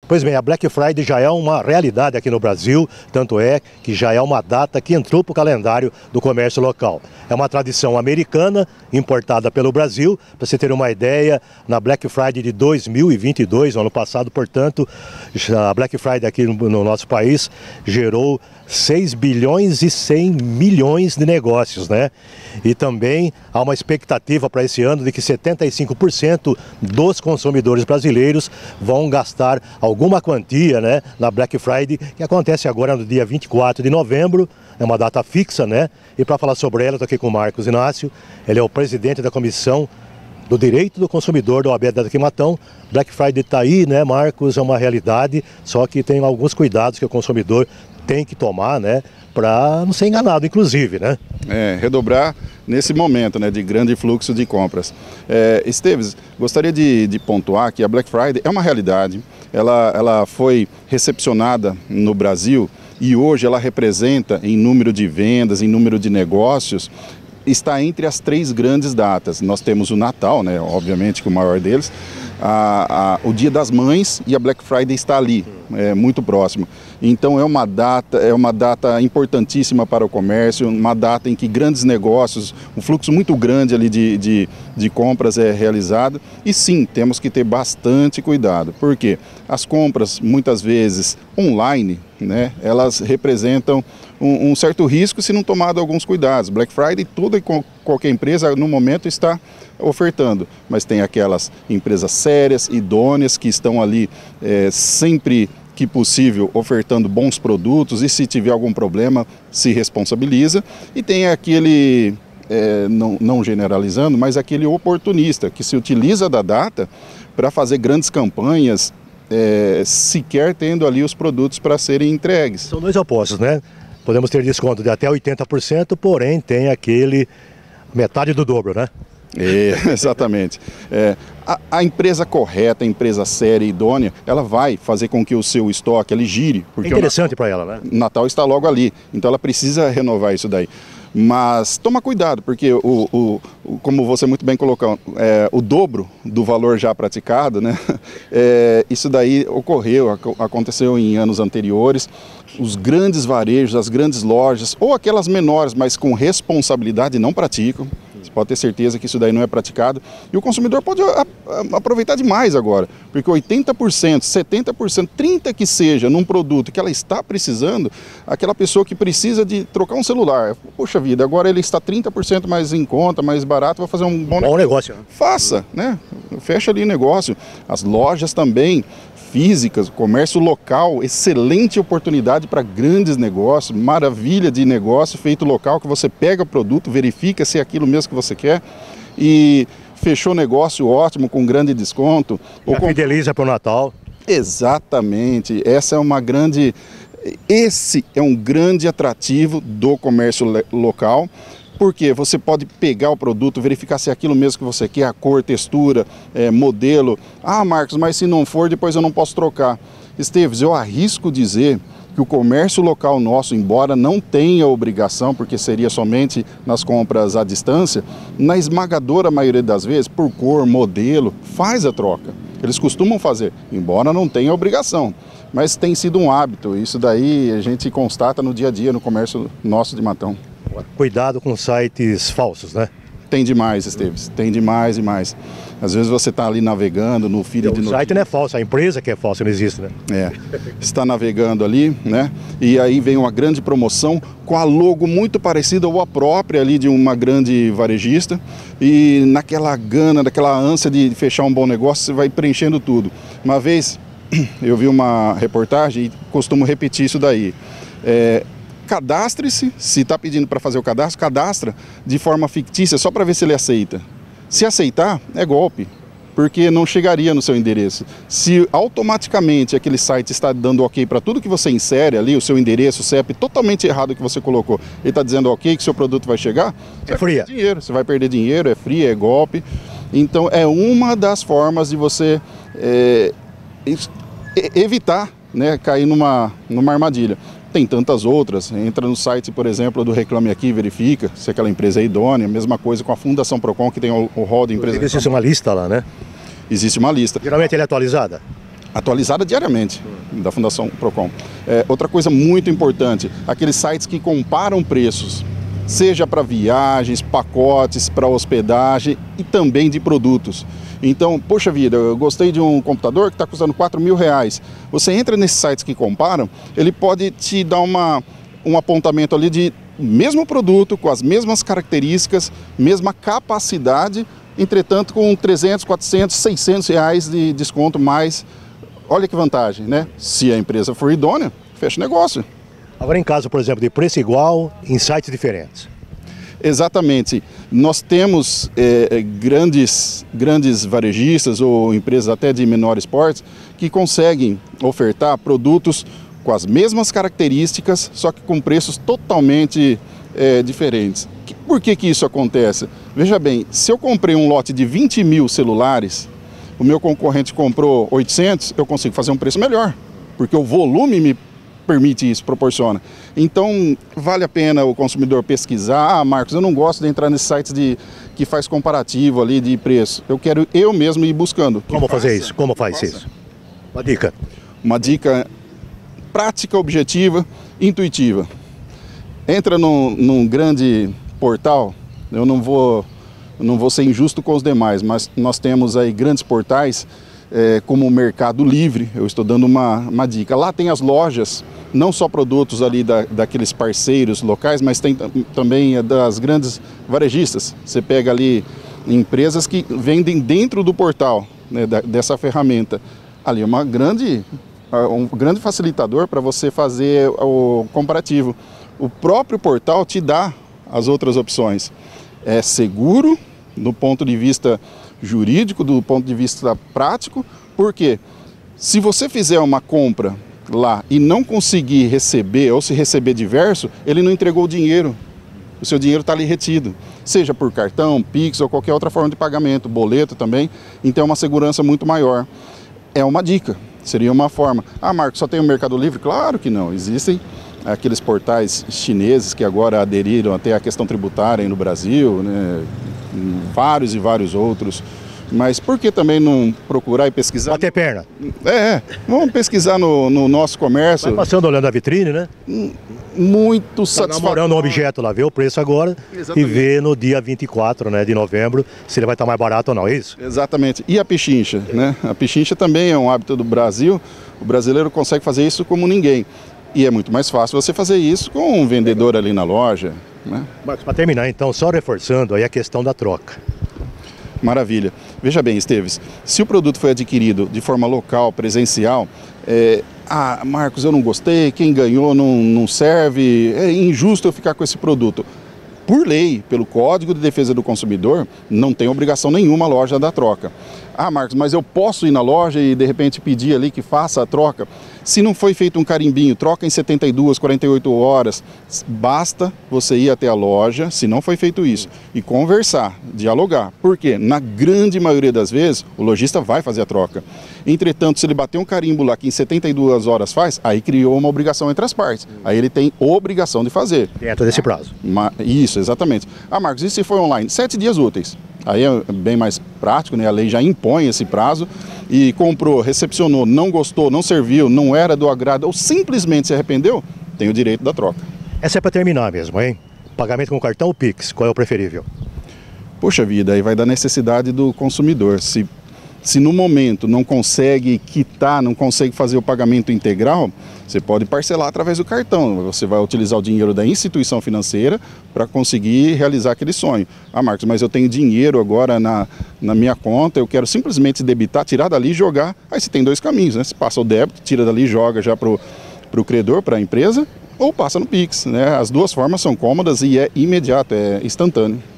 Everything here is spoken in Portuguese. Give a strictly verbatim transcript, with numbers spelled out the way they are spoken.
Pois bem, a Black Friday já é uma realidade aqui no Brasil, tanto é que já é uma data que entrou para o calendário do comércio local. É uma tradição americana, importada pelo Brasil. Para você ter uma ideia, na Black Friday de dois mil e vinte e dois, no ano passado, portanto, a Black Friday aqui no, no nosso país gerou seis bilhões e cem milhões de negócios, né? E também há uma expectativa para esse ano de que setenta e cinco por cento dos consumidores brasileiros vão gastar alguma quantia, né, na Black Friday, que acontece agora no dia vinte e quatro de novembro, é uma data fixa, né? E para falar sobre ela, estou aqui com o Marcos Inácio, ele é o presidente da Comissão do Direito do Consumidor da O A B daqui em Matão. Black Friday está aí, né, Marcos? É uma realidade, só que tem alguns cuidados que o consumidor tem que tomar, né, para não ser enganado, inclusive, né? É, redobrar nesse momento, né, de grande fluxo de compras. É, Esteves, gostaria de, de pontuar que a Black Friday é uma realidade, ela, ela foi recepcionada no Brasil e hoje ela representa, em número de vendas, em número de negócios, está entre as três grandes datas. Nós temos o Natal, né, obviamente que o maior deles, a, a, o Dia das Mães, e a Black Friday está ali, é, muito próximo. Então é uma data, é uma data importantíssima para o comércio, uma data em que grandes negócios, um fluxo muito grande ali de, de, de compras é realizado. E sim, temos que ter bastante cuidado, porque as compras muitas vezes online, né, elas representam um, um certo risco se não tomado alguns cuidados. Black Friday, toda e qualquer empresa no momento está ofertando, mas tem aquelas empresas sérias, idôneas, que estão ali é, sempre que possível ofertando bons produtos, e se tiver algum problema se responsabiliza. E tem aquele, é, não, não generalizando, mas aquele oportunista que se utiliza da data para fazer grandes campanhas, é, sequer tendo ali os produtos para serem entregues. São dois opostos, né? Podemos ter desconto de até oitenta por cento, porém tem aquele metade do dobro, né? É, exatamente. É, a, a empresa correta, a empresa séria e idônea, ela vai fazer com que o seu estoque ele gire. Porque é interessante para ela, né? O Natal está logo ali, então ela precisa renovar isso daí. Mas toma cuidado, porque o, o, o, como você muito bem colocou, é, o dobro do valor já praticado, né? É, isso daí ocorreu, aconteceu em anos anteriores. Os grandes varejos, as grandes lojas, ou aquelas menores, mas com responsabilidade, não praticam. Você pode ter certeza que isso daí não é praticado. E o consumidor pode a, a, aproveitar demais agora, porque oitenta por cento, setenta por cento, trinta por cento que seja num produto que ela está precisando, aquela pessoa que precisa de trocar um celular, poxa vida, agora ele está trinta por cento mais em conta, mais barato, vai fazer um bom, bom negócio. Faça, né? Fecha ali o negócio. As lojas também físicas, comércio local, excelente oportunidade para grandes negócios, maravilha de negócio feito local, que você pega o produto, verifica se é aquilo mesmo que você quer e fechou negócio ótimo, com grande desconto. Já ou com... fideliza para o Natal. Exatamente, essa é uma grande, esse é um grande atrativo do comércio local. Porque você pode pegar o produto, verificar se é aquilo mesmo que você quer, a cor, textura, é, modelo. Ah, Marcos, mas se não for, depois eu não posso trocar. Esteves, eu arrisco dizer que o comércio local nosso, embora não tenha obrigação, porque seria somente nas compras à distância, na esmagadora maioria das vezes, por cor, modelo, faz a troca. Eles costumam fazer, embora não tenha obrigação. Mas tem sido um hábito, isso daí a gente constata no dia a dia no comércio nosso de Matão. Cuidado com sites falsos, né? Tem demais, Esteves, tem demais e mais. Às vezes você está ali navegando no feed de notícias. O site não é falso, a empresa que é falsa, não existe, né? É, está navegando ali, né? E aí vem uma grande promoção com a logo muito parecida ou a própria ali de uma grande varejista. E naquela gana, naquela ânsia de fechar um bom negócio, você vai preenchendo tudo. Uma vez eu vi uma reportagem e costumo repetir isso daí. É, cadastre-se, se está pedindo para fazer o cadastro, cadastra de forma fictícia, só para ver se ele aceita. Se aceitar, é golpe, porque não chegaria no seu endereço. Se automaticamente aquele site está dando ok para tudo que você insere ali, o seu endereço, o C E P totalmente errado que você colocou, ele está dizendo ok que seu produto vai chegar, você é vai perder dinheiro, você vai perder dinheiro, é free, é golpe. Então é uma das formas de você é, evitar, né, cair numa, numa armadilha. Tem tantas outras, entra no site, por exemplo, do Reclame Aqui, verifica se aquela empresa é idônea, mesma coisa com a Fundação Procon, que tem o, o rol de empresas. Existe uma lista lá, né? Existe uma lista. Geralmente ela é atualizada? atualizada diariamente, da Fundação Procon. É, outra coisa muito importante, aqueles sites que comparam preços, seja para viagens, pacotes, para hospedagem e também de produtos. Então, poxa vida, eu gostei de um computador que está custando quatro mil reais. Você entra nesses sites que comparam, ele pode te dar uma, um apontamento ali de mesmo produto, com as mesmas características, mesma capacidade, entretanto com trezentos, quatrocentos, seiscentos reais de desconto mais. Olha que vantagem, né? Se a empresa for idônea, fecha negócio. Agora em caso, por exemplo, de preço igual em sites diferentes. Exatamente. Nós temos é, grandes, grandes varejistas ou empresas até de menores portes que conseguem ofertar produtos com as mesmas características, só que com preços totalmente é, diferentes. Por que que isso acontece? Veja bem, se eu comprei um lote de vinte mil celulares, o meu concorrente comprou oitocentos, eu consigo fazer um preço melhor, porque o volume me permite isso, proporciona. Então, vale a pena o consumidor pesquisar. Ah, Marcos, eu não gosto de entrar nesses sites de, que faz comparativo ali de preço. Eu quero eu mesmo ir buscando. Como fazer isso? Como faz isso? Uma dica. Uma dica prática, objetiva, intuitiva. Entra num, num grande portal, eu não vou... não vou ser injusto com os demais, mas nós temos aí grandes portais é, como o Mercado Livre. Eu estou dando uma, uma dica. Lá tem as lojas, não só produtos ali da, daqueles parceiros locais, mas tem também das grandes varejistas. Você pega ali empresas que vendem dentro do portal, né, da, dessa ferramenta. Ali é uma grande, um grande facilitador para você fazer o comparativo. O próprio portal te dá as outras opções. É seguro do ponto de vista jurídico, do ponto de vista prático, porque se você fizer uma compra lá e não conseguir receber ou se receber diverso, ele não entregou o dinheiro. O seu dinheiro está ali retido, seja por cartão, Pix ou qualquer outra forma de pagamento, boleto também, então é uma segurança muito maior. É uma dica, seria uma forma. Ah, Marcos, só tem o Mercado Livre? Claro que não, existem aqueles portais chineses que agora aderiram até a questão tributária aí no Brasil, né? Vários e vários outros. Mas por que também não procurar e pesquisar? Bater perna. É, é. Vamos pesquisar no, no nosso comércio. Vai passando olhando a vitrine, né? Muito tá satisfatório. namorando um objeto lá, vê o preço agora. Exatamente. E vê no dia vinte e quatro, né, de novembro se ele vai estar mais barato ou não, é isso? Exatamente. E a pechincha, né? A pechincha também é um hábito do Brasil. O brasileiro consegue fazer isso como ninguém. E é muito mais fácil você fazer isso com um vendedor ali na loja, né? Marcos, para terminar então, só reforçando aí a questão da troca. Maravilha. Veja bem, Esteves, se o produto foi adquirido de forma local, presencial, é, ah, Marcos, eu não gostei, quem ganhou não, não serve, é injusto eu ficar com esse produto. Por lei, pelo Código de Defesa do Consumidor, não tem obrigação nenhuma a loja da troca. Ah, Marcos, mas eu posso ir na loja e de repente pedir ali que faça a troca? Se não foi feito um carimbinho, troca em setenta e duas, quarenta e oito horas, basta você ir até a loja, se não foi feito isso, e conversar, dialogar. Por quê? Na grande maioria das vezes, o lojista vai fazer a troca. Entretanto, se ele bater um carimbo lá que em setenta e duas horas faz, aí criou uma obrigação entre as partes. Aí ele tem obrigação de fazer. Dentro desse prazo. Isso, exatamente. Ah, Marcos, e se foi online? Sete dias úteis. Aí é bem mais prático, né? A lei já impõe esse prazo. E comprou, recepcionou, não gostou, não serviu, não era do agrado ou simplesmente se arrependeu, tem o direito da troca. Essa é para terminar mesmo, hein? Pagamento com cartão ou Pix, qual é o preferível? Poxa vida, aí vai da necessidade do consumidor. Se, se no momento não consegue quitar, não consegue fazer o pagamento integral, você pode parcelar através do cartão. Você vai utilizar o dinheiro da instituição financeira para conseguir realizar aquele sonho. Ah, Marcos, mas eu tenho dinheiro agora na, na minha conta, eu quero simplesmente debitar, tirar dali e jogar. Aí você tem dois caminhos, né? Você passa o débito, tira dali e joga já para o credor, para a empresa, ou passa no Pix, né? As duas formas são cômodas e é imediato, é instantâneo.